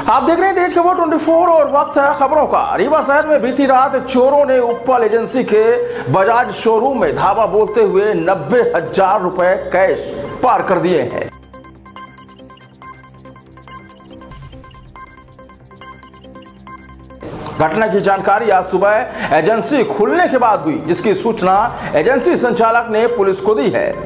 आप देख रहे हैं देश खबर 24 और वक्त है खबरों का। रीवा शहर में बीती रात चोरों ने उपल एजेंसी के बजाज शोरूम में धावा बोलते हुए 90,000 रुपए कैश पार कर दिए हैं। घटना की जानकारी आज सुबह एजेंसी खुलने के बाद हुई, जिसकी सूचना एजेंसी संचालक ने पुलिस को दी है।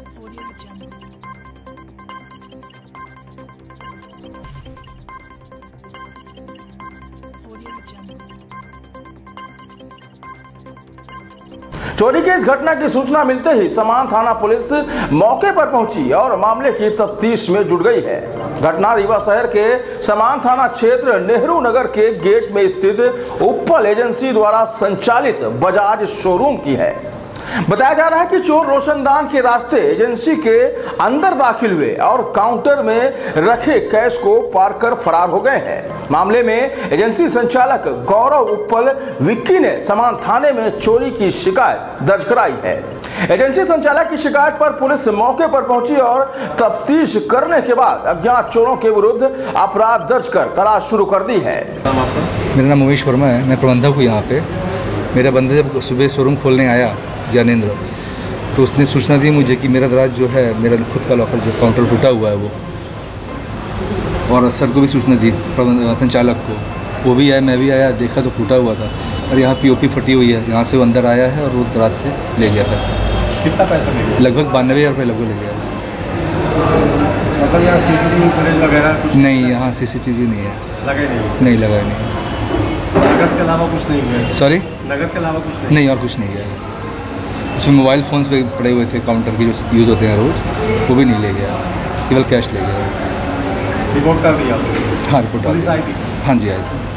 चोरी की इस घटना की सूचना मिलते ही समान थाना पुलिस मौके पर पहुंची और मामले की तफ्तीश में जुट गई है। घटना रीवा शहर के समान थाना क्षेत्र नेहरू नगर के गेट में स्थित उपल एजेंसी द्वारा संचालित बजाज शोरूम की है। बताया जा रहा है कि चोर रोशनदान के रास्ते एजेंसी के अंदर दाखिल हुए और काउंटर में रखे कैश को पार कर फरार हो गए हैं। मामले में एजेंसी संचालक गौरव उपल विक्की ने समान थाने में चोरी की शिकायत दर्ज कराई है। एजेंसी संचालक की शिकायत पर पुलिस मौके पर पहुंची और तफ्तीश करने के बाद अज्ञात चोरों के विरुद्ध अपराध दर्ज कर तलाश शुरू कर दी है। मेरा नाम उमेश वर्मा है, मैं प्रबंधक हूँ यहाँ पे। मेरा बंदे जब सुबह शोरूम खोलने आया ज्ञानेंद्र, तो उसने सूचना दी मुझे कि मेरा दराज जो है, मेरा खुद का लॉकर जो काउंटर टूटा हुआ है वो, और सर को भी सूचना दी संचालक को, वो भी आया, मैं भी आया, देखा तो टूटा हुआ था और यहाँ पीओपी फटी हुई है। यहाँ से वो अंदर आया है और वो दराज से ले गया पैसा। कितना पैसा ले गया? लगभग 92,000 रुपये लगभग ले गया। मतलब यहाँ CCTV फुटेज वगैरह नहीं, यहाँ CCTV नहीं है। लगा नहीं लगा नहीं। नगद के अलावा कुछ नहीं हुआ? सॉरी, नगद के अलावा कुछ नहीं और कुछ नहीं गया। उसमें मोबाइल फ़ोन्स पे पड़े हुए थे काउंटर के जो यूज़ होते हैं रोज़, वो भी नहीं ले गया, केवल कैश ले गया। रिपोर्ट कर दिया? हाँ, रिपोर्ट पुलिस आई थी? हाँ जी, आई थी।